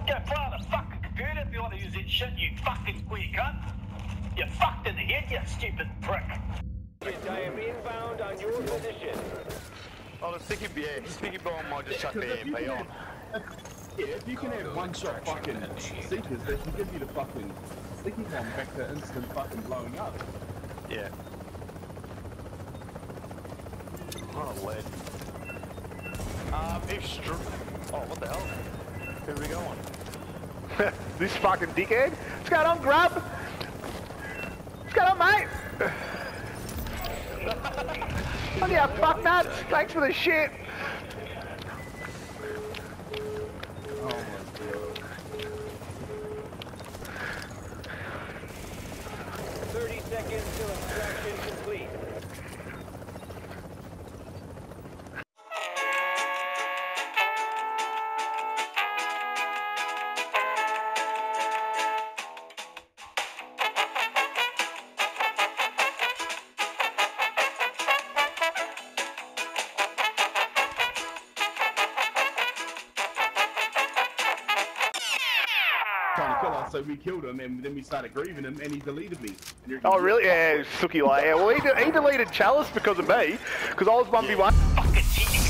Go play on the fucking computer if you want to use that shit, you fucking queer cunt. You're fucked in the head, you stupid prick. I am inbound on your position. Oh, the sticky bomb might just chuck the EMP on. Yeah, if you can have one-shot fucking seekers, they can give you the fucking sticky bomb back to instant fucking blowing up. Yeah. Oh, lead. Oh, what the hell? Where are we going? This fucking dickhead. What's going on, grub? What's going on, mate? Oh yeah, fuck nuts. Thanks for the shit. Oh my god. 30 seconds till extraction complete. Trying to kill us, so we killed him, and then we started grieving him, and he deleted me. Oh really? Yeah, Suki like, yeah. Well, he deleted Chalice because of me, because I was 1v1. Fucking cheating